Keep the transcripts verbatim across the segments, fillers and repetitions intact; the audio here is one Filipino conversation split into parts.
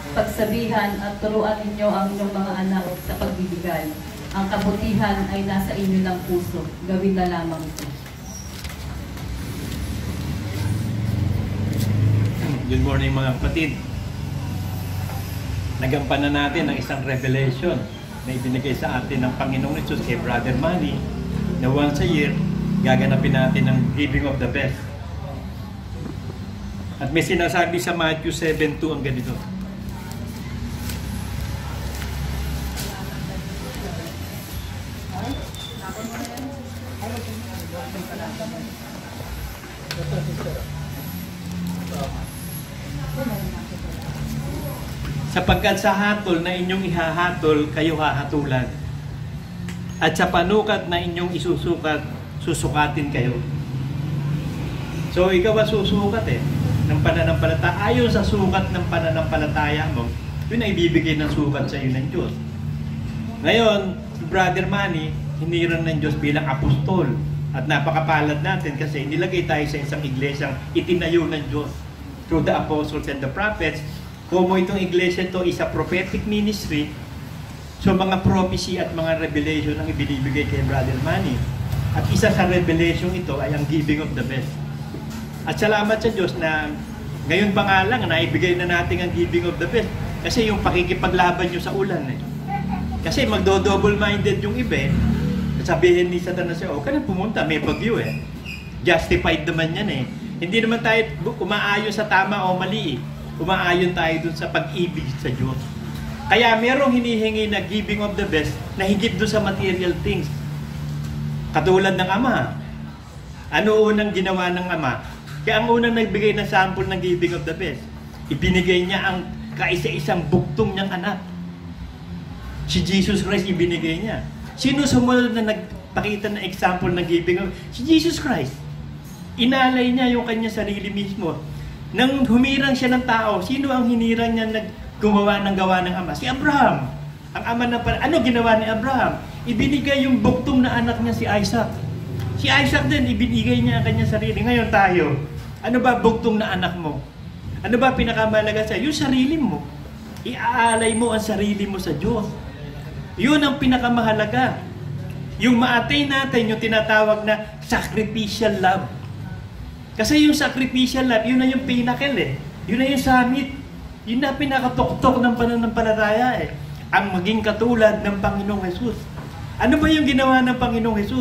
Pagsabihan at turuan ninyo ang inyong mga anak sa pagbibigay. Ang kabutihan ay nasa inyo ng puso. Gawin na lamang ito. Good morning mga kapatid. Nagampanan natin ang isang revelation na ibinigay sa atin ng Panginoong Hesus kay Brother Manny na once a year, gaganapin natin ang giving of the best. At may sinasabi sa Matthew seven two ang ganito. Sapagkat sa hatol na inyong ihahatol, kayo hahatulan. At sa panukat na inyong isusukat, susukatin kayo. So, ikaw ang susukat eh, ng pananampalataya. Ayon sa sukat ng pananampalataya mo, yun ay ibibigay ng sukat sa iyo ng Diyos. Ngayon, Brother Manny, hiniran ng Diyos bilang apostol. At napakapalad natin kasi nilagay tayo sa isang iglesyang itinayo ng Diyos through the apostles and the prophets. Kung itong iglesia ito is a prophetic ministry, so mga prophecy at mga revelation ang ibinibigay kay Brother Manny. At isa sa revelation ito ay ang giving of the best. At salamat sa Diyos na ngayon pa nga lang naibigay na natin ang giving of the best. Kasi yung pakikipaglaban nyo sa ulan eh. Kasi magdo-double-minded yung iba eh. Sabihin ni Satanas, oh, ka na pumunta, may bagyo eh. Justified naman yan eh. Hindi naman tayo umaayon sa tama o mali eh. Umaayon tayo dun sa pag-ibig sa Diyos. Kaya merong hinihingi na giving of the best na higit dun sa material things. Katulad ng Ama. Ano unang ginawa ng Ama? Kaya ang unang nagbigay ng sample ng giving of the best, ibinigay niya ang kaisa-isang buktong niyang anak. Si Jesus Christ ibinigay niya. Sino sumunod na nagpakita ng example ng giving of? Si Jesus Christ. Inalay niya yung kanya sarili mismo. Nang humirang siya ng tao, sino ang hinirang niya naggumawa ng gawa ng Ama? Si Abraham. Ang ama na pala. Ano ginawa ni Abraham? Ibinigay yung buktong na anak niya si Isaac. Si Isaac din, ibinigay niya ang kanyang sarili. Ngayon tayo, ano ba buktong na anak mo? Ano ba pinakamalaga sa'yo? Yung sarili mo. Iaalay mo ang sarili mo sa Diyos. Yun ang pinakamahalaga. Yung ma-attain natin, yung tinatawag na sacrificial love. Kasi yung sacrificial love, yun na yung pinnacle eh. Yun na yung summit. Yun na pinakatuktok ng pananampalataya eh. Ang maging katulad ng Panginoong Hesus. Ano ba yung ginawa ng Panginoong Hesus?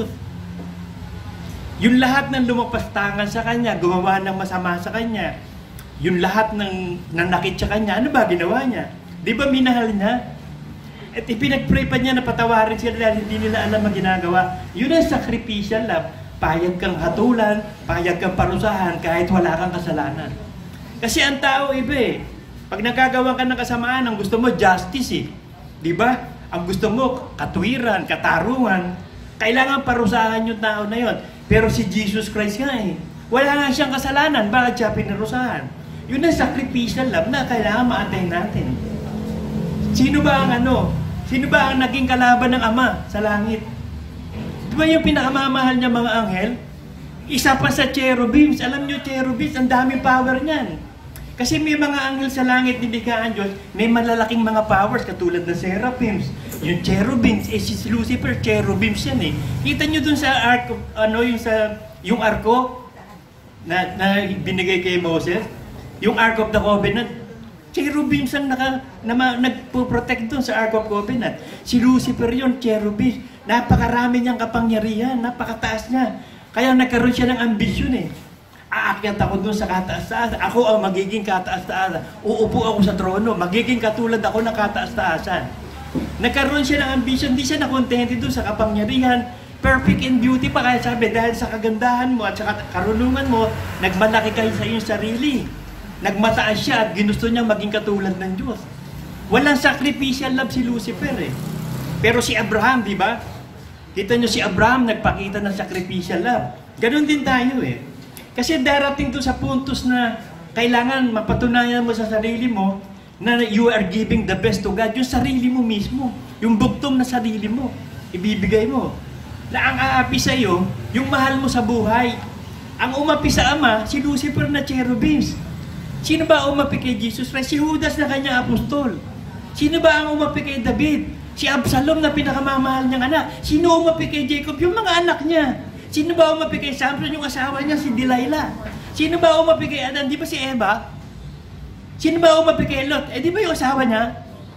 Yung lahat ng lumapastangan sa Kanya, gumawa ng masama sa Kanya. Yung lahat ng nanakit sa Kanya, ano ba ginawa niya? Di ba minahal niya? At ipinag-pray pa niya na patawarin sila dahil hindi nila alam ang ginagawa. Yun ang sacrificial love. Payag kang hatulan, payag kang parusahan kahit wala kang kasalanan. Kasi ang tao iba eh. Pag nagagawa ka ng kasamaan, ang gusto mo justice eh. Di ba? Ang gusto mo katwiran, katarungan. Kailangan parusahan yung tao na yon. Pero si Jesus Christ nga eh. Wala nga siyang kasalanan, bakit siya pinarusahan? Yun ang sacrificial love na kailangan ma-attain natin. Sino ba ang ano? Sino ba ang naging kalaban ng Ama sa langit? Di ba yung pinakamamahal niya mga anghel? Isa pa sa cherubims. Alam niyo, cherubims, ang daming power niyan. Kasi may mga anghel sa langit, nilikhaan Diyos, may malalaking mga powers, katulad ng seraphims. Yung cherubims, eh si Lucifer, cherubims yan eh. Kita niyo dun sa ark, ano, yung sa, yung arko, na, na binigay kay Moses, yung Ark of the Covenant, cherubims ang naka, na, nagpo-protect dun sa Ark of Covenant. Si Lucifer yun, cherubims. Napakarami niyang kapangyarihan, napakataas niya. Kaya nagkaroon siya ng ambisyon eh. Aakyat ako dun sa kataas-taasan. Ako ang magiging kataas-taasan. Uupo ako sa trono. Magiging katulad ako ng kataas-taasan. Nagkaroon siya ng ambisyon. Hindi siya nakontente dun sa kapangyarihan. Perfect in beauty pa. Kaya sabi, dahil sa kagandahan mo at sa karunungan mo, nagmalaki kayo sa iyong sarili. Nagmataas siya at ginusto niya maging katulad ng Diyos. Walang sacrificial love si Lucifer eh. Pero si Abraham, di ba? Kita nyo si Abraham nagpakita ng sacrificial love. Ganon din tayo eh. Kasi darating to sa puntos na kailangan mapatunayan mo sa sarili mo na you are giving the best to God. Yung sarili mo mismo. Yung bugtong na sarili mo. Ibibigay mo. Na ang aapi sa iyo, yung mahal mo sa buhay. Ang umapi sa Ama, si Lucifer na cherubims. Sino ba ang umapi kay Jesus Christ? Si Judas na kanyang apostol. Sino ba ang umapi kay David? Si Absalom na pinakamamahal niyang anak. Sino umapi kay Jacob? Yung mga anak niya. Sino ba umapi kay Samson? Yung asawa niya, si Delilah. Sino ba umapi kay Adan? Di ba si Eva? Sino ba umapi kay Lot? Eh di ba yung asawa niya?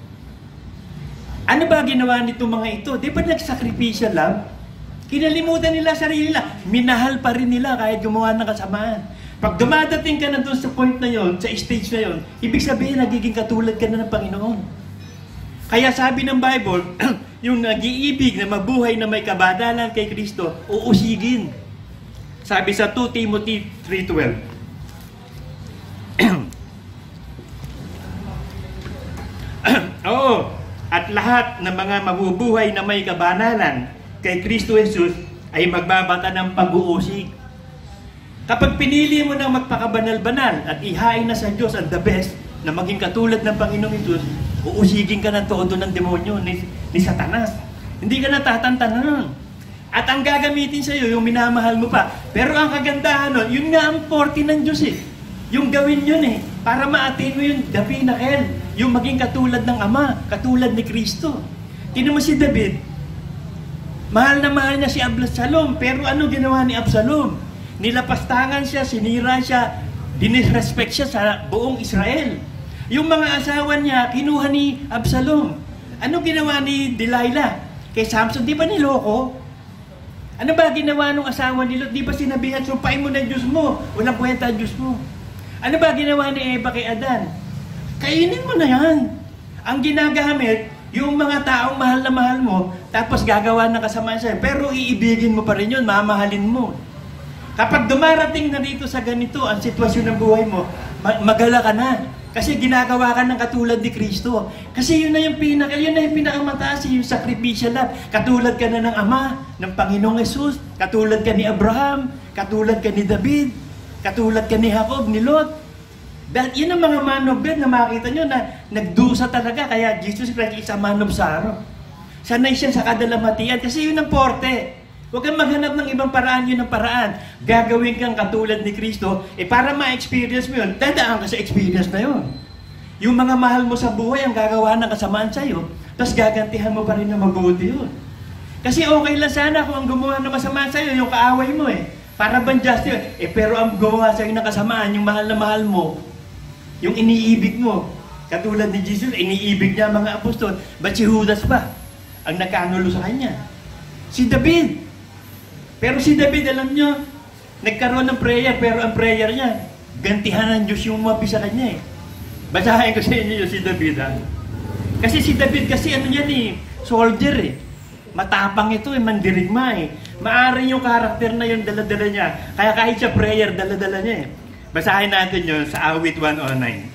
Ano ba ginawa nito mga ito? Di ba nagsakripisya lang? Kinalimutan nila sarili nila. Minahal pa rin nila kahit gumawa ng kasamaan. Pag dumadating ka na doon sa point na yon, sa stage na yon, ibig sabihin nagiging katulad ka na ng Panginoon. Kaya sabi ng Bible, yung nag-iibig na mabuhay na may kabadalan kay Kristo, uusigin. Sabi sa two Timothy three twelve. Oo, at lahat ng mga mabubuhay na may kabanalan kay Kristo Jesus ay magbabata ng pag-uusig. Kapag pinili mo na magpakabanal-banal at ihain na sa Diyos ang the best na maging katulad ng Panginoong Jesus, uusigin ka ng todo ng demonyo ni, ni Satanas. Hindi ka natatantanan. At ang gagamitin sa iyo, yung minamahal mo pa. Pero ang kagandahan nun, yun nga ang forte ng Diyos eh. Yung gawin yun eh, para ma-attain mo yung the pinnacle, yung maging katulad ng Ama, katulad ni Kristo. Tingnan mo si David, mahal na mahal niya si Absalom, pero ano ginawa ni Absalom? Nilapastangan siya, sinira siya, dinisrespect siya sa buong Israel. Yung mga asawa niya, kinuha ni Absalom. Ano ginawa ni Delilah? Kay Samson, di ba niloko? Ano ba ginawa ng asawa ni Lot? Di ba sinabihan, sumpain mo na Diyos mo, walang kwenta ang Diyos mo. Ano ba ginawa ni Eva kay Adan? Kainin mo na yan. Ang ginagamit, yung mga taong mahal na mahal mo, tapos gagawa ng kasamaan sa'yo, pero iibigin mo pa rin yun, mamahalin mo. Kapag dumarating na dito sa ganito ang sitwasyon ng buhay mo, magala ka na. Kasi ginagawa ka ng katulad ni Kristo. Kasi yun na yung pinaka, yun na yung pinakamataas, yung sacrificial love. Katulad ka na ng Ama, ng Panginoong Jesus, katulad ka ni Abraham, katulad ka ni David, katulad ka ni Jacob, ni Lot. Dahil yun ang mga man of God na makita nyo na nagdusa talaga. Kaya Jesus Christ is a man of sorrow. Sanay siya sa kadalamatian kasi yun ang porte. Huwag kang maghanap ng ibang paraan, yun ang paraan. Gagawin kang katulad ni Kristo, eh para ma-experience mo yun, dadaan ka sa experience na yun. Yung mga mahal mo sa buhay ang gagawa ng kasamaan sa'yo, tapos gagantihan mo pa rin na mabuti yun. Kasi okay lang sana kung ang gumawa ng masama sa'yo, yung kaaway mo eh. Para bang just yun? Eh pero ang gumawa sa'yo ng kasamaan, yung mahal na mahal mo, yung iniibig mo, katulad ni Jesus, iniibig niya mga apostol, ba't si Judas pa ang nagkanulo sa kanya? Si David. Pero si David, alam nyo, nagkaroon ng prayer, pero ang prayer niya, gantihan ng Diyos yung umapi sa kanya eh. Basahin ko sa inyo yung si David ha. Kasi si David, kasi ano yan eh, soldier eh. Matapang ito eh, mandirigma eh. Maaari yung karakter na yung dala-dala niya. Kaya kahit siya prayer, dala-dala niya eh. Basahin natin yun sa Awit one oh nine.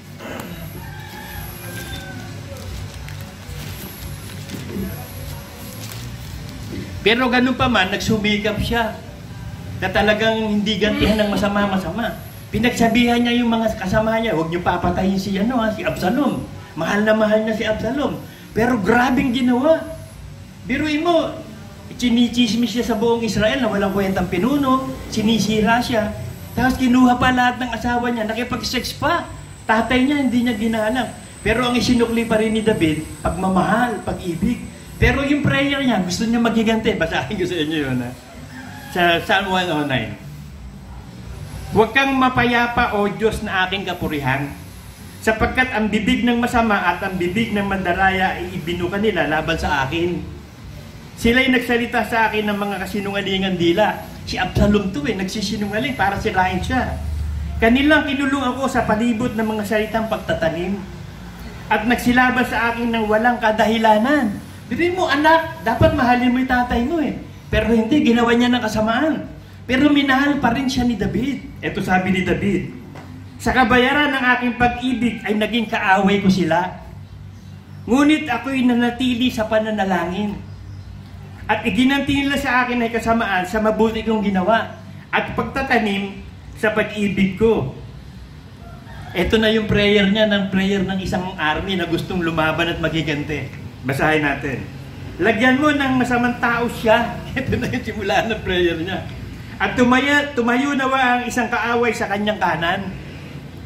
Pero ganun pa man, nagsumikap siya na talagang hindi gantihan ng masama-masama. Pinagsabihan niya yung mga kasama niya, huwag niyo papatayin si, ano, ha, si Absalom. Mahal na mahal na si Absalom. Pero grabing ginawa. Biruin mo, chinichismis siya sa buong Israel na walang kwentang pinuno, sinisira siya. Tapos kinuha pa lahat ng asawa niya, nakipag-sex pa. Tatay niya, hindi niya ginalang. Pero ang isinukli pa rin ni David, pagmamahal, pag-ibig. Pero yung prayer niya, gusto niya magigante. Basahin ko sa inyo yun, ha? Sa Psalm one oh nine. Huwag kang mapayapa, O Diyos na aking kapurihan, sapagkat ang bibig ng masama at ang bibig ng mandaraya ay ibinuka nila laban sa akin. Sila'y nagsalita sa akin ng mga kasinungalingan dila. Si Absalom to eh, nagsisinungaling para sirain siya. Kanilang kinulong ako sa palibot ng mga salitang pagtatanim at nagsilabas sa akin ng walang kadahilanan. Bibig mo, anak, dapat mahalin mo yung tatay mo eh. Pero hindi, ginawa niya ng kasamaan. Pero minahal pa rin siya ni David. Ito sabi ni David, sa kabayaran ng aking pag-ibig ay naging kaaway ko sila. Ngunit ako'y nanatili sa pananalangin. At iginanti nila sa akin ay kasamaan sa mabuti kong ginawa. At pagtatanim sa pag-ibig ko. Ito na yung prayer niya, ng prayer ng isang army na gustong lumaban at magigante. Basahin natin. Lagyan mo ng masamang tao siya. Ito na yung simula ng prayer niya. At tumaya, tumayo nawa ang isang kaaway sa kanyang kanan.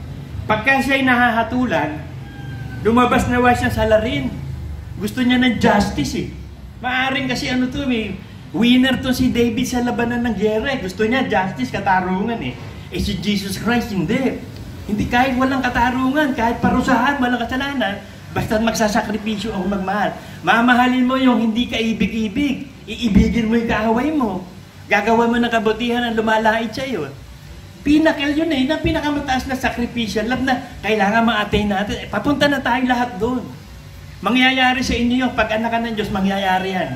Pagka siya'y nahahatulan, lumabas nawa siya sa larin. Gusto niya ng justice eh. Maaring kasi ano to eh, winner to si David sa labanan ng gera eh. Gusto niya justice, katarungan eh. Eh si Jesus Christ hindi. Hindi kahit walang katarungan, kahit parusahan, walang kasalanan, basta magsasakripisyo o magmahal. Mamahalin mo yung hindi ka ibig-ibig. Iibigin mo yung kaaway mo. Gagawa mo ng kabutihan ang lumalait sa'yo. Pinakil yun eh, na pinakamataas na sacrificial love na kailangan ma-attain natin. Eh, papunta na tayo lahat doon. Mangyayari sa inyo yung pag-anakan ng Diyos, mangyayari yan.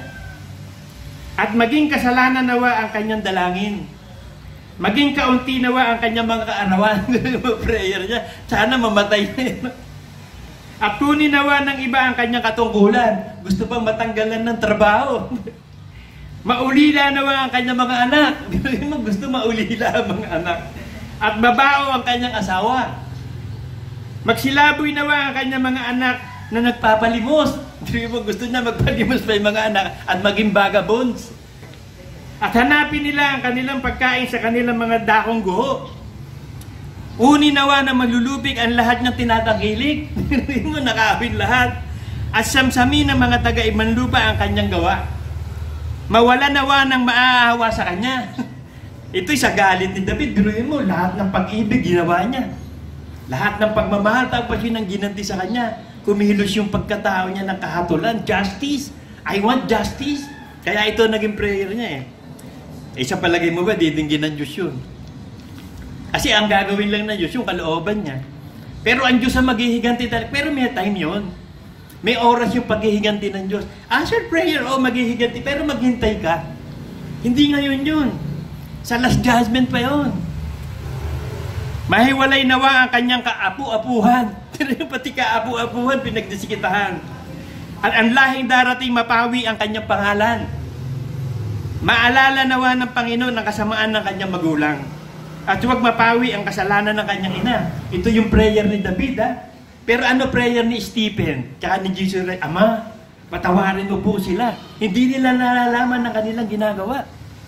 At maging kasalanan nawa ang kanyang dalangin. Maging kaunti nawa ang kanyang mga kaarawan. Prayer niya, sana mamatay na yun. At kunin nawa ng iba ang kanyang katungkulan. Gusto pang matanggalan ng trabaho. Maulila nawa ang kanyang mga anak. Gusto maulila ang mga anak. At babao ang kanyang asawa. Magsilaboy nawa ang kanyang mga anak na nagpapalimos. Gusto niya magpalimos pa yung mga anak at maging vagabonds. At hanapin nila ang kanilang pagkain sa kanilang mga dakong guho. Uni nawa na malulubig ang lahat ng tinatangkilik. Hindi mo nakawin lahat. At samsami ng mga taga-Imanlupa ang kanyang gawa. Mawala nawa ng maaawa sa kanya. Ito'y sa galit ni David. Biruin mo, lahat ng pag-ibig ginawa niya. Lahat ng pagmamahal, tapos yun ang ginanti sa kanya. Kumilos yung pagkatao niya ng kahatulan. Justice. I want justice. Kaya ito naging prayer niya eh. Eh sa palagay mo ba, didinggin ng Diyos yun? Kasi ang gagawin lang ng Diyos, yung kalooban niya. Pero ang Diyos ang maghihiganti talaga. Pero may time yun. May oras yung paghihiganti ng Diyos. Answer prayer, o oh, maghihiganti, pero maghintay ka. Hindi ngayon yun. Sa last judgment pa yun. Mahiwalay nawa ang kanyang kaapu-apuhan. Pati kaapu-apuhan, pinagdisikitahan. At ang lahing darating mapawi ang kanyang pangalan. Maalala nawa ng Panginoon ang kasamaan ng kanyang magulang. At huwag mapawi ang kasalanan ng kanyang ina. Ito yung prayer ni David, ha? Pero ano prayer ni Stephen? Tsaka ni Jesus, Ama, patawarin mo po sila. Hindi nila nalalaman ng kanilang ginagawa.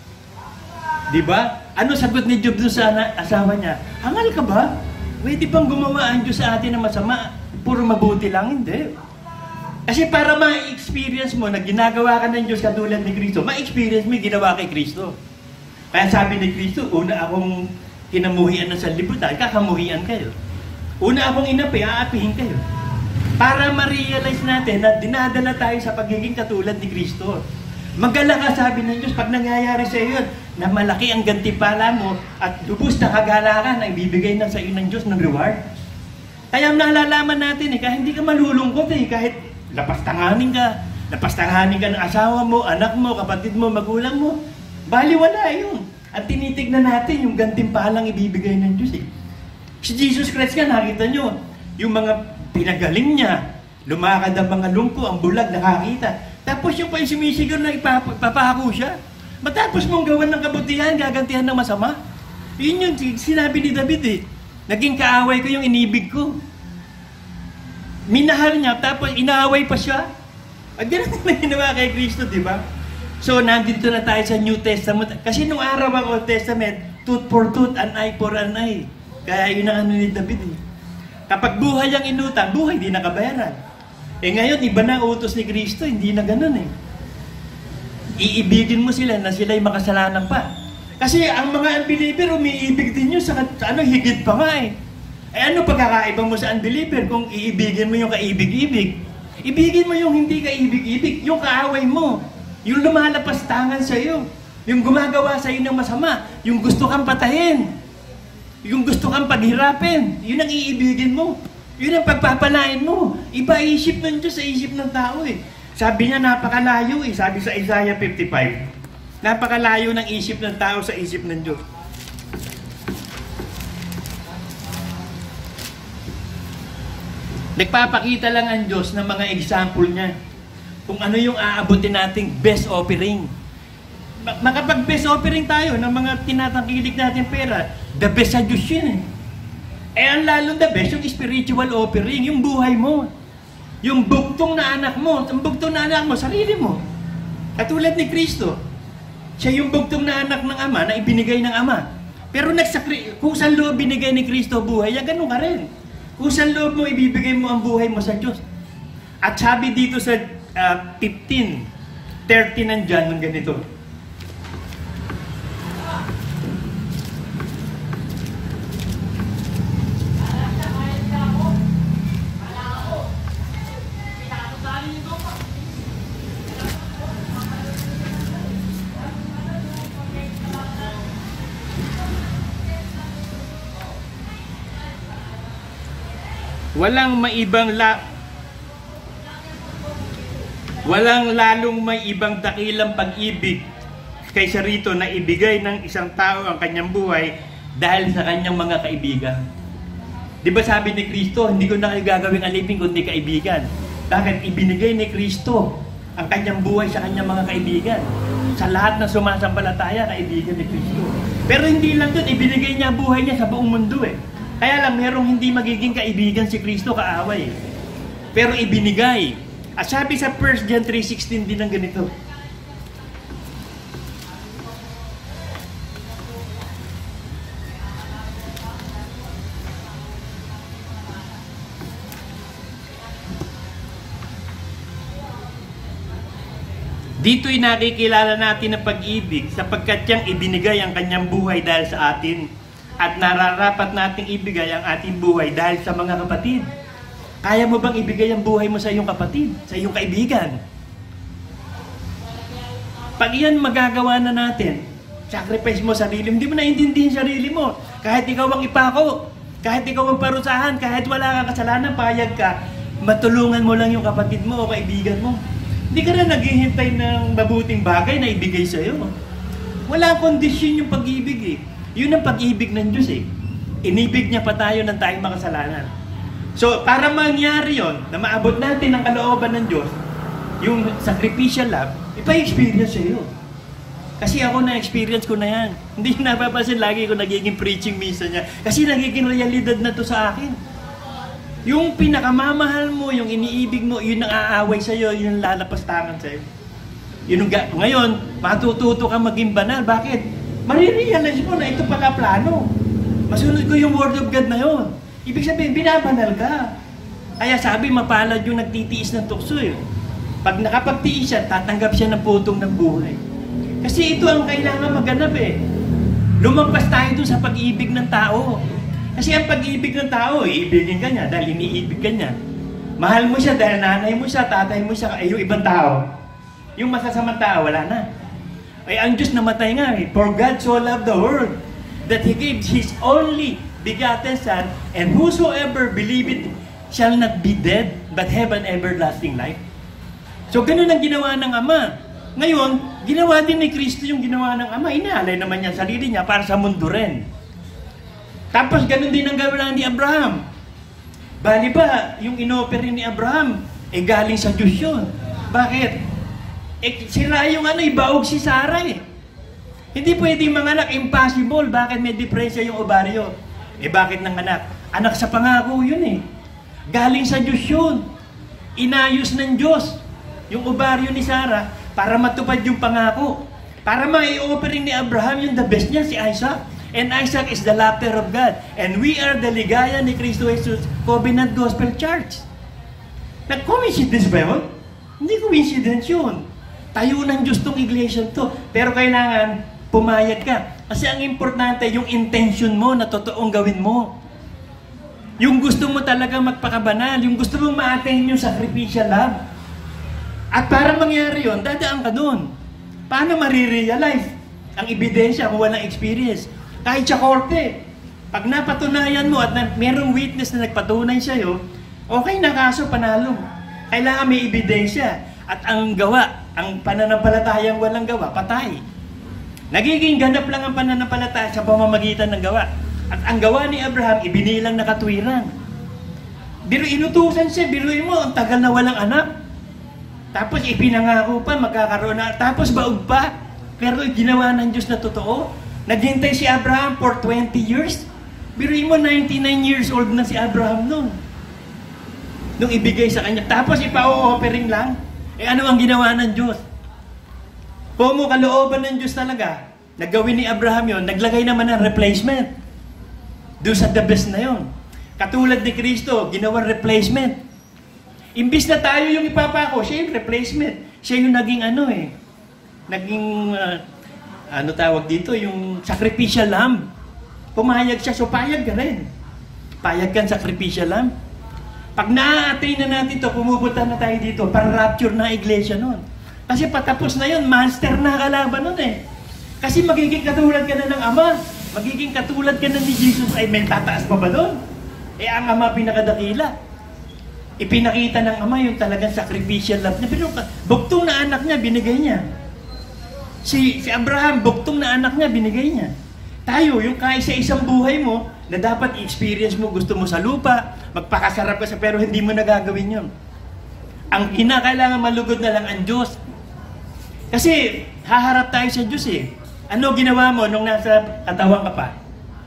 Diba? Ano sagot ni Job sa asawa niya? Hangal ka ba? Pwede bang gumawa ang Diyos sa atin na masama? Puro mabuti lang? Hindi. Kasi para ma-experience mo na ginagawa ka ng Diyos katulad ni Kristo, ma-experience mo yung ginawa kay Kristo. Kaya sabi ni Kristo, una akong kinamuhian ng sanlibutan, kakamuhian kayo. Una akong inapi, aapihin kayo. Para ma-realize natin na dinadala tayo sa pagiging katulad ni Kristo. Magala ka, sabi ng Diyos, pag nangyayari sa iyo, na malaki ang gantimpala mo at lubos na kagalakan ang ibibigay na sa iyo ng Diyos ng reward. Kaya nalalaman natin eh, kahit hindi ka malulungkot eh, kahit lapastanganin ka, lapastanganin ka ng asawa mo, anak mo, kapatid mo, magulang mo, baliwala yun. At tinitignan natin yung gantimpalang ibibigay ng Diyos eh. Si Jesus Christ ka, nakita nyo, yung mga pinagaling niya, lumakad ang mga lungko, ang bulag, nakakita. Tapos yung pa yung sumisigaw na ipapahako siya. Matapos mong gawan ng kabutihan, gagantihan ng masama. Yun yung sinabi ni David eh. Naging kaaway ko yung inibig ko. Minahal niya, tapos inaaway pa siya. At ganun na ginawa kay Kristo, di ba? So, nandito na tayo sa New Testament. Kasi nung araw ang Old Testament, tooth for tooth, an eye for an eye. Kaya yun ang ano ni David eh. Kapag buhay ang inutang, buhay di nakabayaran. Eh ngayon, iba na utos ni Kristo, hindi na ganun eh. Iibigin mo sila na sila'y makasalanan pa. Kasi ang mga unbeliever, umiibig din nyo sa, sa ano, higit pa nga eh. Eh ano pagkakaiba mo sa unbeliever kung iibigin mo yung kaibig-ibig? Ibigin mo yung hindi kaibig-ibig, yung kaaway mo. Yung lumalapas tangan sa iyo. Yung gumagawa sa iyo ng masama. Yung gusto kang patayin. Yung gusto kang paghirapin. Yun ang iibigin mo. Yun ang pagpapalain mo. Iba isip ng Diyos sa isip ng tao eh. Sabi niya napakalayo eh. Sabi sa Isaiah fifty-five. Napakalayo ng isip ng tao sa isip ng Diyos. Nagpapakita lang ang Diyos ng mga example niya. Kung ano yung aabutin nating best offering. Makapag-best offering tayo ng mga tinatangkilik natin pera, the best sa Diyos yun eh. Eh ang lalong the best, yung spiritual offering, yung buhay mo. Yung bugtong na anak mo, ang bugtong na anak mo, sarili mo. Katulad ni Kristo. Siya yung bugtong na anak ng Ama na ibinigay ng Ama. Pero nagsakri, kung saan loob binigay ni Kristo buhay, ya ganun ka rin. Kusang loob mo, ibibigay mo ang buhay mo sa Diyos. At sabi dito sa uh, fifteen, thirty nandyan ng ganito. Walang maibang la Walang lalong may ibang dakilang pag-ibig kaysa rito na ibigay ng isang tao ang kanyang buhay dahil sa kanyang mga kaibigan. Di ba sabi ni Kristo, hindi ko na kayo gagawing alipin kundi kaibigan. Bakit? Ibinigay ni Kristo ang kanyang buhay sa kanyang mga kaibigan. Sa lahat ng sumasampalataya, kaibigan ni Kristo. Pero hindi lang doon, ibinigay niya ang buhay niya sa buong mundo eh. Kaya lang, merong hindi magiging kaibigan si Kristo, kaaway. Pero ibinigay. At sabi sa First John three sixteen din ng ganito. Dito'y nakikilala natin ang pag-ibig sapagkat siyang ibinigay ang kanyang buhay dahil sa atin. At nararapat nating ibigay ang ating buhay dahil sa mga kapatid. Kaya mo bang ibigay ang buhay mo sa iyong kapatid, sa iyong kaibigan? Pag iyan magagawa na natin, sacrifice mo sarili, hindi mo naiintindihin sarili mo. Kahit ikaw ang ipako, kahit ikaw ang parusahan, kahit wala kang kasalanan, payag ka, matulungan mo lang yung kapatid mo o kaibigan mo. Hindi ka na naghihintay ng mabuting bagay na ibigay sa iyo. Wala kondisyon yung pag-ibig eh. Yun ang pag-ibig ng Diyos eh. Inibig niya pa tayo ng tayong makasalanan. So, para mangyari yon, na maabot natin ang kalooban ng Diyos, yung sacrificial love, ipa-experience sa iyo. Kasi ako na-experience ko na yan. Hindi napapansin, lagi ko nagiging preaching minsan niya. Kasi nagiging realidad na to sa akin. Yung pinakamamahal mo, yung iniibig mo, yun ang aaway sa iyo, yun ang lalapastangan sa iyo. Yun ang, ngayon, matututo ka maging banal. Bakit? Marirealize mo na ito pala plano. Masunod ko yung word of God na yun. Ibig sabihin, binabanal ka. Kaya sabi, mapalad yung nagtitiis ng tukso eh. Pag nakapagtiis siya, tatanggap siya ng putong ng buhay. Kasi ito ang kailangan maganap eh. Lumagpas tayo dun sa pag-ibig ng tao. Kasi ang pag-ibig ng tao, iibigin ka niya dahil iniibig ka niya. Mahal mo siya dahil nanay mo siya, tatay mo siya, ay yung ibang tao. Yung masasamang tao, wala na. Ay ang Diyos namatay nga eh. For God so loved the world that He gave His only begotten Son, and whosoever believe it shall not be dead, but have an everlasting life. So ganun ang ginawa ng Ama. Ngayon, ginawa din ni Kristo yung ginawa ng Ama. Inaalay naman niya sarili niya para sa mundo rin. Tapos ganun din ang gawin ni Abraham. Bali ba, yung inoffer ni Abraham, eh galing sa Diyos yun. Bakit? Eh, sira yung ano, ibaog si Sarah eh. Hindi pwedeng manganak, impossible. Bakit may diferensya yung ovaryo? Eh bakit nanganak? Anak sa pangako yun eh. Galing sa Diyos yun. Inayos ng Diyos yung ovaryo ni Sarah para matupad yung pangako. Para mai-offering ni Abraham yung the best niya, si Isaac. And Isaac is the laughter of God. And we are the ligaya ni Cristo Jesus Covenant Gospel Church. Nag-coincidence ba yun? Hindi coincidence yun. Tayo ng Diyos tong iglesia to. Pero kailangan pumayag ka. Kasi ang importante, yung intention mo na totoong gawin mo. Yung gusto mo talaga magpakabanal. Yung gusto mong ma-attain yung sacrificial love. At para mangyari yun, dadaan ka dun. Paano marirealize ang ebidensya kung walang experience? Kahit sa korte, pag napatunayan mo at na, merong witness na nagpatunay sa'yo, okay na, kaso panalo. Kailangan may ebidensya. At ang gawa, ang pananampalatayang walang gawa, patay. Nagiging ganap lang ang pananampalataya sa pamamagitan ng gawa. At ang gawa ni Abraham, ibinilang na katwiran. Biro inutusan siya, biruin mo, ang tagal na walang anak. Tapos ipinangako pa, magkakaroon na, tapos baog pa. Pero ginawa ng Diyos na totoo. Naghintay si Abraham for twenty years. Biruin mo, ninety-nine years old na si Abraham noon. Nung ibigay sa kanya. Tapos ipa-offering lang. Eh ano ang ginawa ng Diyos? Kung mo kalooban ng Diyos talaga, naggawin ni Abraham yon, naglagay naman ng replacement. Doon sa the best na yon. Katulad ni Kristo, ginawang replacement. Imbis na tayo yung ipapako, siya yung replacement. Siya yung naging ano eh, naging, uh, ano tawag dito, yung sacrificial lamb. Pumayag siya, so payag ka rin. Payag kang sacrificial lamb. Pag na-attain na natin ito, pumupunta na tayo dito, para rapture na iglesia nun. Kasi patapos na yun, master na kalaban nun eh. Kasi magiging katulad ka na ng Ama. Magiging katulad ka na ni Jesus. Ay, may tataas pa ba doon? Eh, ang Ama pinakadakila. Ipinakita ng Ama yung talagang sacrificial love niya. Pero buktong na anak niya, binigay niya. Si, si Abraham, buktong na anak niya, binigay niya. Tayo, yung kaisa-isang buhay mo, na dapat i-experience mo, gusto mo sa lupa, magpakasarap ka sa, pero hindi mo nagagawin yun. Ang kinakailangan malugod na lang ang Diyos. Kasi, haharap tayo sa Diyos eh. Ano ginawa mo nung nasa katawan ka pa?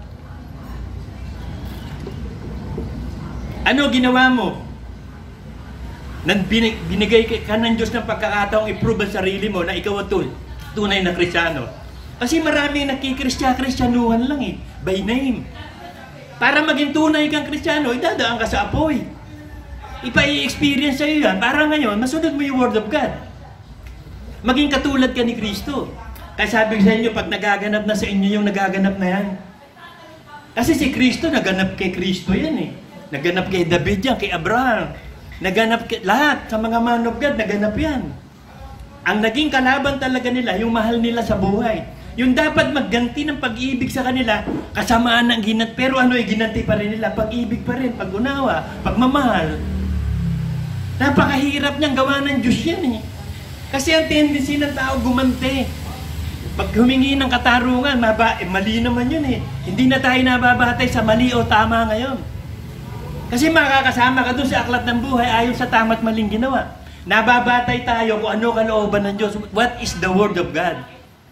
Ano ginawa mo? Nang binigay ka ng Diyos ng pagkakataong i-prove ang sarili mo na ikaw ang tunay na Kristiyano. Kasi marami nakikristiya-kristyanuhan lang eh, by name. Para maging tunay kang Kristiyano, idadaan ka sa apoy. Ipa-i-experience sa'yo yan. Para ngayon, masunod mo yung Word of God. Maging katulad ka ni Kristo. Kaya sabi sa inyo, pag nagaganap na sa inyo yung nagaganap na yan. Kasi si Kristo, naganap kay Kristo yan eh. Naganap kay David yan, kay Abraham. Naganap kay lahat sa mga man of God, naganap yan. Ang naging kalaban talaga nila, yung mahal nila sa buhay. Yung dapat magganti ng pag-ibig sa kanila, kasamaan ng ginat. Pero ano ay ginanti pa rin nila? Pag-ibig pa rin, pag-unawa, pagmamahal. Napakahirap niyang gawa ng Diyos yan eh. Kasi ang tendency ng tao gumanti. Pag humingi ng katarungan, maba, eh, mali naman yun eh. Hindi na tayo nababatay sa mali o tama ngayon. Kasi makakasama ka doon sa aklat ng buhay ayon sa tama't maling ginawa. Nababatay tayo kung ano kalooban ng Diyos. What is the Word of God?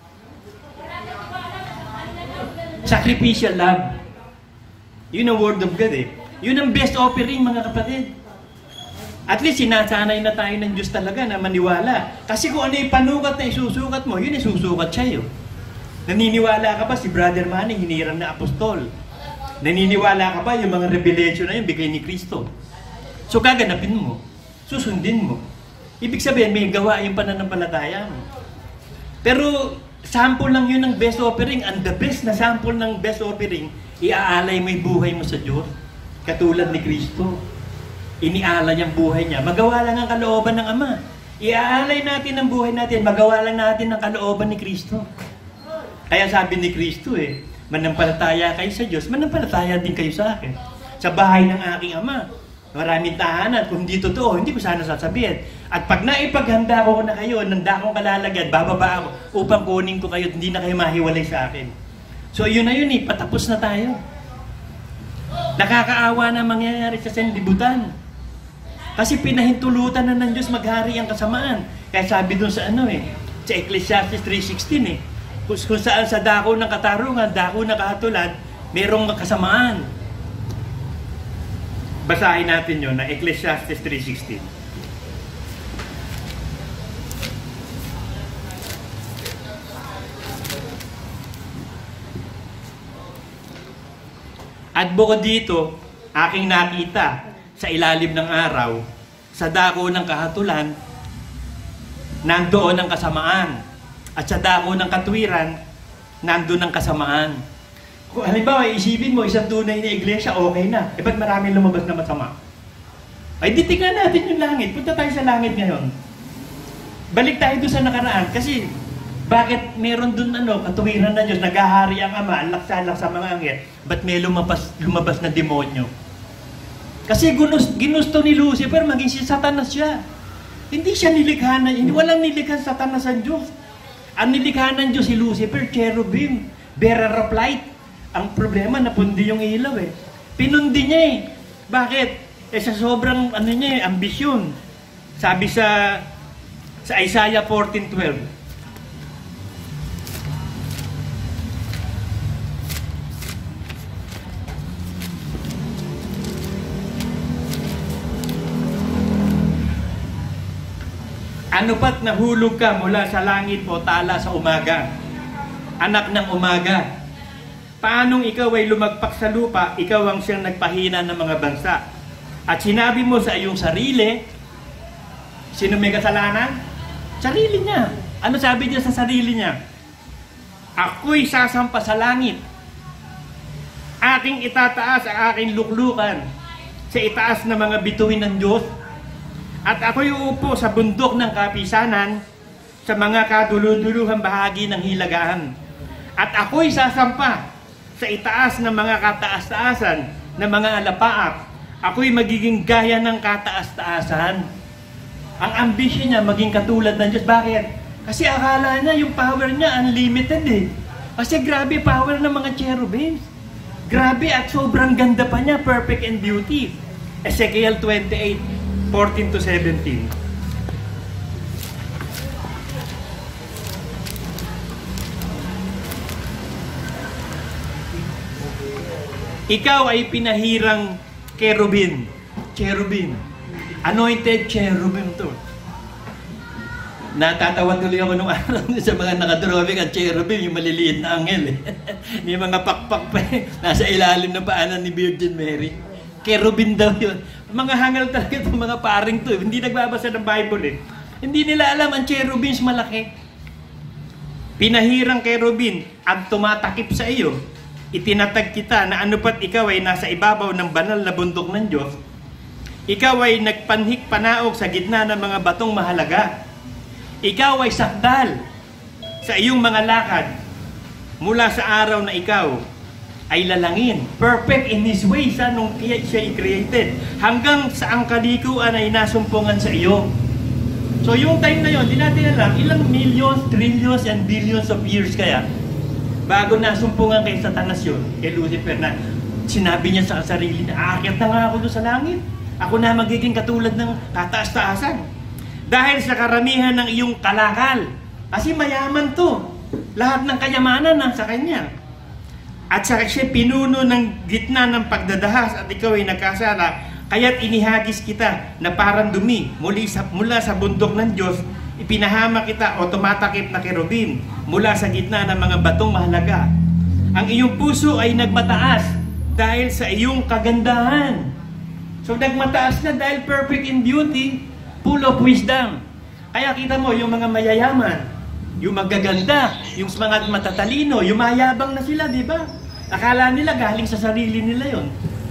Sacrificial love. Yun ang Word of God eh. Yun ang best offering, mga kapatid. At least sinasanay na tayo ng Diyos talaga na maniwala. Kasi kung ano yung panukat na isusukat mo, yun isusukat sa'yo. Naniniwala ka ba si Brother Manny, hiniram na apostol? Naniniwala ka ba yung mga revelation na yun, bigay ni Kristo? So kaganapin mo, susundin mo. Ibig sabihin, may gawa yung pananampalataya mo. Pero sample lang yun ng best offering. And the best na sample ng best offering, iaalay mo yung buhay mo sa Diyos. Katulad ni Kristo. Inialay ang buhay niya. Magawa lang ang kalooban ng Ama. Iaalay natin ang buhay natin. Magawa lang natin ang kalooban ni Kristo. Kaya sabi ni Kristo eh, manampalataya kayo sa Diyos, manampalataya din kayo sa akin. Sa bahay ng aking Ama, maraming tahanan. Kung hindi totoo, hindi ko sana sasabihin. At pag naipaghanda ko na kayo, ng dakong kalalagyan, bababa ako upang kunin ko kayo at hindi na kayo mahiwalay sa akin. So yun na yun eh, patapos na tayo. Nakakaawa na mangyayari sa sanlibutan. Kasi pinahintulutan na ng Diyos maghari ang kasamaan. Kaya sabi dun sa ano eh, sa Ecclesiastes three sixteen eh, kung, kung saan sa dako ng katarungan, dako ng kahatulan, merong kasamaan. Basahin natin yun na Ecclesiastes three sixteen. At bukod dito, aking nakita sa ilalim ng araw, sa dako ng kahatulan, nandoon ang kasamaan. At sa dako ng katwiran, nandoon ang kasamaan. Kung halimbawa, isipin mo, isang tunay na iglesia, okay na. E ba't maraming lumabas na masama? Ay, di tingnan natin yung langit. Punta tayo sa langit ngayon. Balik tayo doon sa nakaraan. Kasi, bakit meron doon ano, katuwiran na Diyos, naghahari ang Ama, laksa-lak sa mga anghel, ba't may lumabas, lumabas na demonyo? Kasi gunus, ginusto ni Lucifer, maging si Satanas siya. Hindi siya nilikha na, hindi, walang nilikha Satanas ang Diyos. Ang nilikha ng Diyos si Lucifer, cherubim, bearer of light. Ang problema, napundi yung ilaw eh. Pinundi niya eh. Bakit? Eh sa sobrang ano niya eh, ambisyon. Sabi sa sa Isaiah fourteen twelve, ano pat nahulog ka mula sa langit mo, tala sa umaga. Anak ng umaga. paanong ikaw ay lumagpak sa lupa, ikaw ang siyang nagpahina ng mga bansa. At sinabi mo sa iyong sarili, sino may kasalanan? Sarili niya. Ano sabi niya sa sarili niya? Ako'y sasampa sa langit. Aking itataas ang aking luklukan sa itaas na mga bituin ng Diyos. At ako'y uupo sa bundok ng kapisanan sa mga kaduluduluhang bahagi ng hilagaan. At ako'y sasampa sa itaas ng mga kataas-taasan ng mga alapaap. Ako'y magiging gaya ng kataas-taasan. Ang ambisyon niya maging katulad ng Diyos. Bakit? Kasi akala niya yung power niya unlimited eh. Kasi grabe power ng mga cherubims. Grabe at sobrang ganda pa niya, perfect and beauty. Ezekiel twenty-eight, fourteen to seventeen. Ikaw ay pinahirang cherubim. Cherubim. Anointed cherubim to. Natatawa tuloy ako nung araw sa mga nakadrawing at cherubim, yung maliliit na anghel. Eh. May mga pakpak pa eh. Nasa ilalim ng paanan ni Virgin Mary. Cherubim daw yun. Mga hangal talaga itong mga paring to. Hindi nagbabasa ng Bible eh. Hindi nila alam ang cherubims malaki. Pinahirang cherubim at tumatakip sa iyo. Itinatag kita na anupat ikaw ay nasa ibabaw ng banal na bundok ng Diyos. Ikaw ay nagpanhik panaog sa gitna ng mga batong mahalaga. Ikaw ay sakdal sa iyong mga lakad mula sa araw na ikaw ay lalangin. Perfect in His ways sa nung siya i-created. Hanggang sa ang kalikuan ay nasumpungan sa iyo. So yung time na yun, di natin alam ilang millions, trillions, and billions of years kaya bago nasumpungan kay Satanas yun, kay Lucifer na sinabi niya sa sarili na aakyat na nga ako doon sa langit. Ako na magiging katulad ng kataas-taasan. Dahil sa karamihan ng iyong kalakal. Kasi mayaman to. Lahat ng kayamanan nasa kanya. At sa siya pinuno ng gitna ng pagdadahas at ikaw ay nagkasala, kaya't inihagis kita na parang dumi muli sa, mula sa bundok ng Diyos. Ipinahama kita o tumatakip na kerubim mula sa gitna ng mga batong mahalaga. Ang iyong puso ay nagmataas dahil sa iyong kagandahan. So nagmataas na dahil perfect in beauty, full of wisdom. Kaya kita mo yung mga mayayaman, yung magaganda, yung mga matatalino, yung mayabang na sila, di ba? Akala nila galing sa sarili nila yon.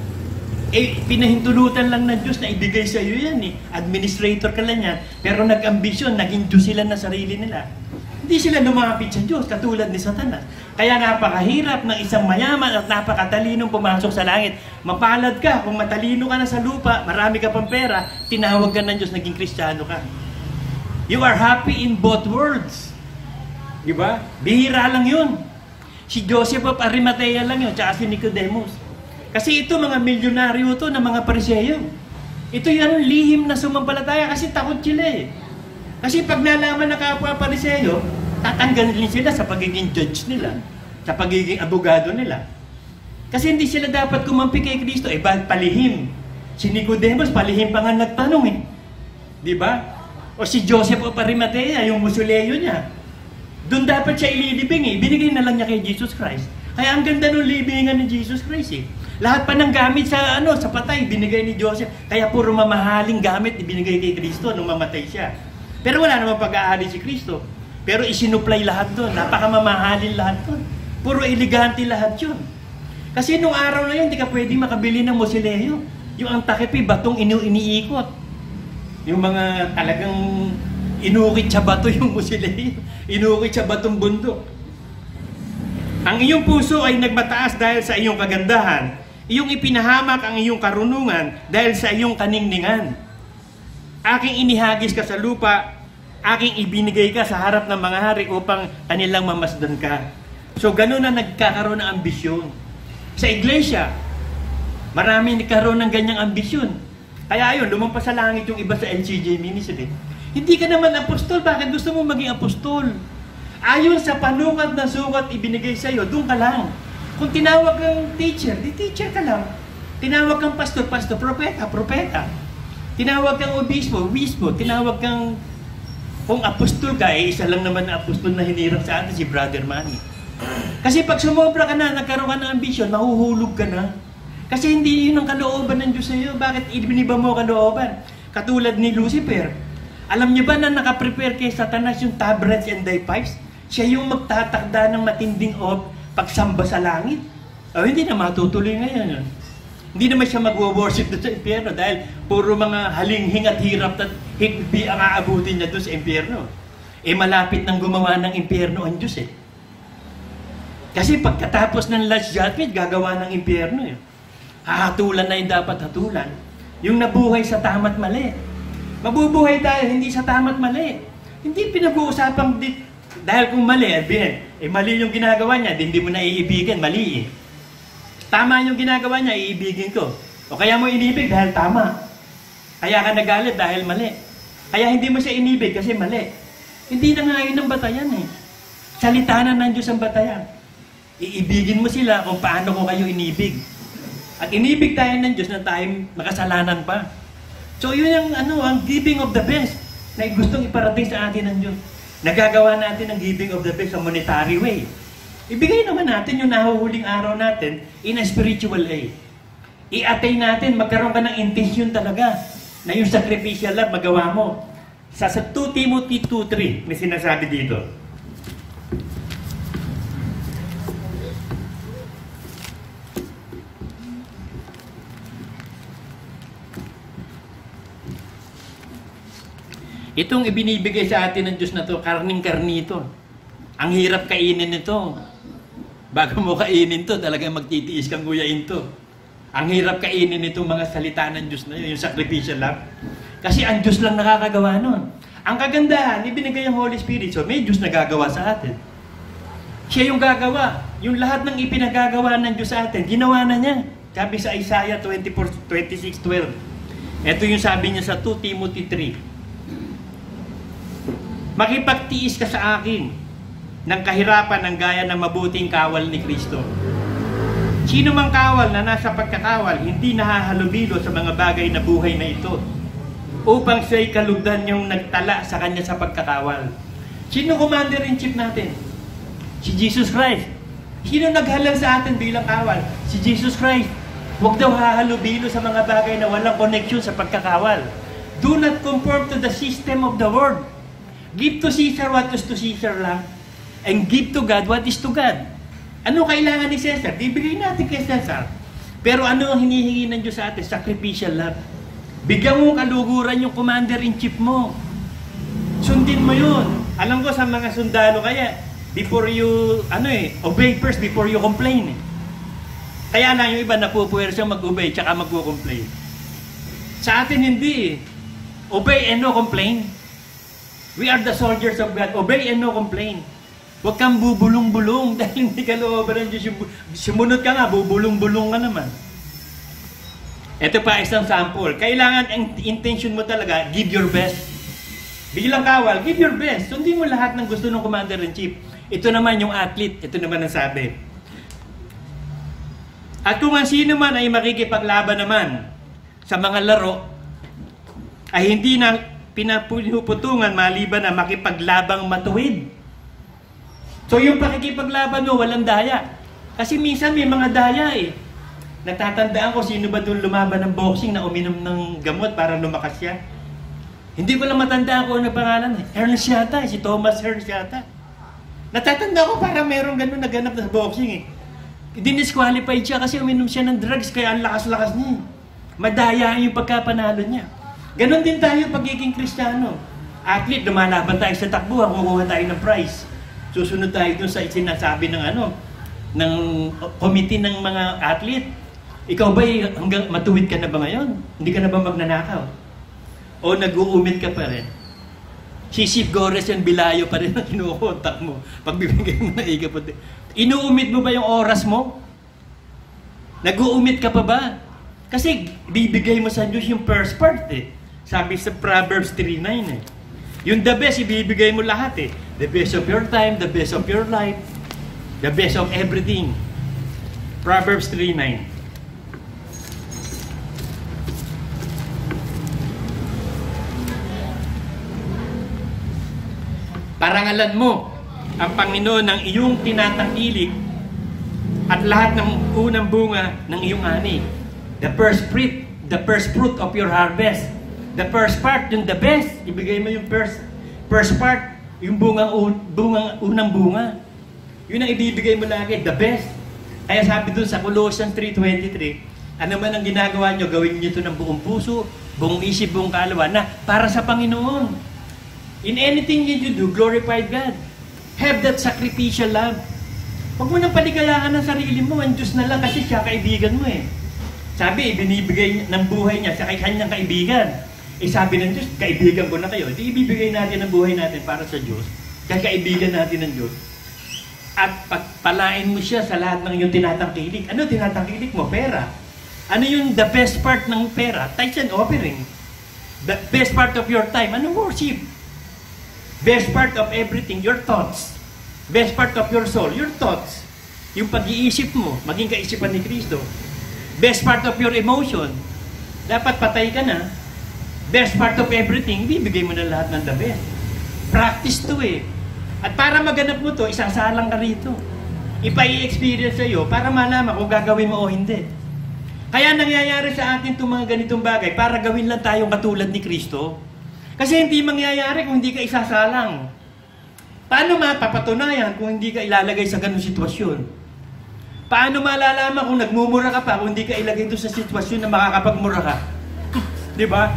Eh, pinahintulutan lang ng Diyos na ibigay sa iyo yan eh. Administrator ka lang yan. Pero nag-ambisyon, naging Diyos sila na sarili nila. Hindi sila lumapit sa Diyos, katulad ni Satanas. Kaya napakahirap ng isang mayaman at napakatalinong pumasok sa langit. Mapalad ka, kung matalino ka na sa lupa, marami ka pang pera, tinawag ka ng Diyos, naging Kristiyano ka. You are happy in both worlds. Di ba? Bihira lang yun. Si Joseph of Arimathea lang yun, tsaka si Nicodemus. Kasi ito mga milyonaryo to na mga Pariseyo. Ito yan lihim na sumampalataya kasi takot sila eh. Kasi pag nalaman na kapwa Pariseyo, tatanggalin sila sa pagiging judge nila, sa pagiging abogado nila. Kasi hindi sila dapat kumampi kay Kristo. Eh, bakit palihim? Si Nicodemus, palihim pa nga nagtanong eh. Di ba? O si Joseph of Arimathea, yung musuleyo niya. Doon dapat siya ililibing eh. Binigay na lang niya kay Jesus Christ. Kaya ang ganda ng libingan ni Jesus Christ eh. Lahat pa ng gamit sa ano sa patay binigay ni Joseph. Kaya puro mamahaling gamit ibinigay kay Kristo nung mamatay siya. Pero wala namang pag-aari si Kristo. Pero isinupply lahat doon. Napakamamahalin lahat doon. Puro elegante lahat yun. Kasi nung araw na yun, hindi ka pwedeng makabili ng mosileo. Yung ang takipi, batong inu iniikot. Yung mga talagang inukit sa bato yung mosileo. Inukit sa batong bundok. Ang iyong puso ay nagmataas dahil sa iyong kagandahan. Iyong ipinahamak ang iyong karunungan dahil sa iyong kaningningan. Aking inihagis ka sa lupa, aking ibinigay ka sa harap ng mga hari upang kanilang mamasdan ka. So ganun na nagkakaroon ng ambisyon. Sa iglesia, marami nagkaroon ng ganyang ambisyon. Kaya ayun, lumampas sa langit yung iba sa L C J Ministry. Hindi ka naman apostol, bakit gusto mo maging apostol? Ayon sa panukat na sukat ibinigay sa iyo, doon ka lang. Kung tinawag kang teacher, di teacher ka lang. Tinawag kang pastor, pastor, propeta, propeta. Tinawag kang obispo, obispo. Tinawag kang, kung apostol ka, eh, isa lang naman na apostol na hinirang sa atin, si Brother Manny. Kasi pag sumobra ka na, nagkaroon ka ng ambisyon, mahuhulog ka na. Kasi hindi yun ang kalooban ng Diyos sa iyo. Bakit ibiniba mo kalooban? Katulad ni Lucifer. Alam niyo ba na nakaprepare kay Satanas yung tabrets and thy pipes? Siya yung magtatakda ng matinding of pagsamba sa langit. O, hindi na matutuloy ngayon yun. Hindi naman siya magwo-worship doon sa impyerno dahil puro mga halinghing at hirap at higbi ang aabutin niya doon sa impyerno. Eh malapit nang gumawa ng impyerno ang Diyos eh. Kasi pagkatapos ng last judgment, gagawa ng impyerno eh. Hahatulan na yung dapat hatulan. Yung nabuhay sa tama't mali. Mabubuhay tayo hindi sa tama't mali. Hindi pinag-uusapang di, dahil kung mali, eh, eh mali yung ginagawa niya, hindi mo na iibigin, mali eh. Tama yung ginagawa niya, iibigin ko. O kaya mo inibig dahil tama. Kaya ka nagalit dahil mali. Kaya hindi mo siya inibig kasi mali. Hindi na nga yun ang batayan eh. Salita na ng Diyos ang batayan. Iibigin mo sila kung paano ko kayo inibig. At inibig tayo ng Diyos na tayo makasalanan pa. So yun ang, ano, ang giving of the best na gustong iparating sa atin ng Diyos. Nagagawa natin ang giving of the best sa monetary way. Ibigay naman natin yung nahuhuling araw natin in a spiritual way. I-attain natin, magkaroon ka ng intention talaga na yung sacrificial love magawa mo. Sa, sa two Timothy two three, may sinasabi dito. Itong ibinibigay sa atin ng Diyos na to, karning-karni ito. Ang hirap kainin nito. Bago mo kainin to, talagang magtitiis kang guyain to. Ang hirap kainin nitong mga salita ng Diyos na yun, yung sacrificial love. Kasi ang Diyos lang nakakagawa nun. Ang kagandahan, ibinigay ang Holy Spirit, so may Diyos na gagawa sa atin. Siya yung gagawa. Yung lahat ng ipinagagawa ng Diyos sa atin, ginawa na niya. Sabi sa Isaiah twenty-four, twenty-six, twelve. Ito yung sabi niya sa two Timothy three. Makipagtiis ka sa akin ng kahirapan ng gaya ng mabuting kawal ni Kristo. Sino mang kawal na nasa pagkakawal, hindi nahahalubilo sa mga bagay na buhay na ito, upang siya'y kalugdan yung nagtala sa kanya sa pagkakawal. Sino commander-in-chief natin? Si Jesus Christ. Sino naghalal sa atin bilang kawal? Si Jesus Christ. Huwag daw hahalubilo sa mga bagay na walang connection sa pagkakawal. Do not conform to the system of the world. Give to Caesar what is to Caesar lang. And give to God what is to God. Ano kailangan ni Caesar? Bibigay natin kay Caesar. Pero ano ang hinihingi ng Diyos sa atin? Sacrificial love. Bigyan mo kaluguran yung commander-in-chief mo. Sundin mo yun. Alam ko sa mga sundalo kaya, before you, ano eh, obey first before you complain eh. Kaya lang yung iba napupuwersa mag-obey tsaka mag-complain. Sa atin hindi eh. Obey and no complain. We are the soldiers of God. Obey and no complain. Huwag kang bubulong-bulong dahil hindi ka looban ng Diyos. Sumunod ka nga, bubulong-bulong ka naman. Ito pa isang sample. Kailangan ang intention mo talaga, give your best. Bilang kawal, give your best. Sundin mo lahat ng gusto ng commander-in-chief. Ito naman yung athlete. Ito naman ang sabi. At kung ang sino man ay makikipaglaban naman sa mga laro, ay hindi na pinapuputungan maliban na makipaglabang matuwid. So yung pakikipaglaban mo, walang daya. Kasi minsan may mga daya eh. Natatandaan ko sino ba doon lumaban ng boxing na uminom ng gamot para lumakas siya. Hindi ko lang matandaan ko ano pangalan. Ernst yata, si Thomas Ernst yata. Natatandaan ko parang meron ganun naganap na boxing eh. Dinisqualified siya kasi uminom siya ng drugs kaya ang lakas-lakas niya. Madaya yung pagkapanalo niya. Ganon din tayo pagiging Kristiyano. Athlete, lumalaban tayo sa takbuhan, kukuha tayo ng prize. Susunod tayo dun sa sinasabi ng ano, ng committee ng mga athlete. Ikaw ba hanggang matuwid ka na ba ngayon? Hindi ka na ba magnanakaw? O nag-uumit ka pa rin? Si Chief Gores and Bilayo pa rin ang kinukontak mo. Pagbibigay mo na ikaputi. Inuumit mo ba yung oras mo? Nag-uumit ka pa ba? Kasi bibigay mo sa Diyos yung first part eh. Sabi sa Proverbs three nine eh. Yung the best, ibibigay mo lahat eh. The best of your time, the best of your life, the best of everything. Proverbs three nine. Parangalan mo ang Panginoon ng iyong tinatangkilik at lahat ng unang bunga ng iyong ani. The first fruit, the first fruit of your harvest. The first part, yung the best. Ibigay mo yung first, first part, yung bungang, bungang, unang bunga. Yun ang ibibigay mo lagi, the best. Kaya sabi dun sa Colossians three twenty-three, ano man ang ginagawa nyo, gawin nyo ito ng buong puso, buong isip, buong kaluluwa, na para sa Panginoon. In anything you do, glorify God. Have that sacrificial love. Huwag mo nang paligayaan ang sarili mo, ang Diyos na lang kasi siya kaibigan mo eh. Sabi, ibinibigay ng buhay niya sa kanyang kaibigan. Eh sabi ng Diyos, kaibigan ko na kayo. Di ibibigay natin ang buhay natin para sa Diyos. Kaya kaibigan natin ng Diyos. At pagpalain mo siya sa lahat ng iyong tinatangkilik. Ano tinatangkilik mo? Pera. Ano yung the best part ng pera? Tithes and offering. The best part of your time. Ano worship? Best part of everything, your thoughts. Best part of your soul, your thoughts. Yung pag-iisip mo, maging kaisipan ni Kristo. Best part of your emotion. Dapat patay ka na. Best part of everything, bibigay mo na lahat ng the best. Practice to eh. At para maganap mo to, isasalang ka rito. Ipa-i-experience sa'yo para malaman kung gagawin mo o hindi. Kaya nangyayari sa atin itong mga ganitong bagay para gawin lang tayong katulad ni Kristo. Kasi hindi mangyayari kung hindi ka isasalang. Paano mapapatunayan kung hindi ka ilalagay sa ganung sitwasyon? Paano malalaman kung nagmumura ka pa kung hindi ka ilagay doon sa sitwasyon na makakapagmura ka? Di ba?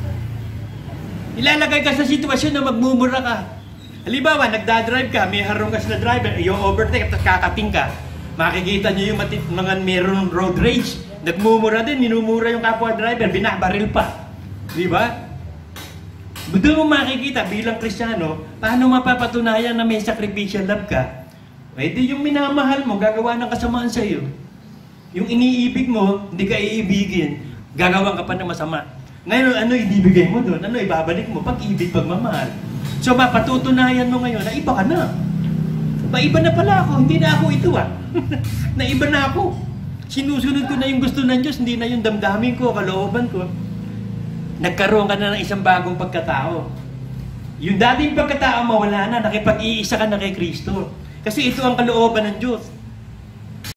Ilalagay ka sa sitwasyon na magmumura ka. Halimbawa, nagdadrive ka, may harong ka sa driver, yung overtake, at kakating ka. Makikita nyo yung mati- mga meron road rage. Nagmumura din, minumura yung kapwa driver, binabaril pa. Di ba? Doon mo makikita bilang Kristiyano, paano mapapatunayan na may sacrificial love ka? Pwede yung minamahal mo, gagawa ng kasamaan sa iyo. Yung iniibig mo, hindi ka iibigin, gagawa ka pa ng masama. Ngayon, ano ibibigay mo doon? Ano ibabalik mo? Pag-ibig, pagmamahal. So, mapatutunayan mo ngayon na iba ka na. Ba, iba na pala ako. Hindi na ako ito ah. na iba na ako. Sinusunod ko na yung gusto ng Diyos, hindi na yung damdamin ko, kalooban ko. Nagkaroon ka na ng isang bagong pagkatao. Yung dating pagkatao mo, wala na. Nakipag-iisa ka na kay Kristo. Kasi ito ang kalooban ng Diyos.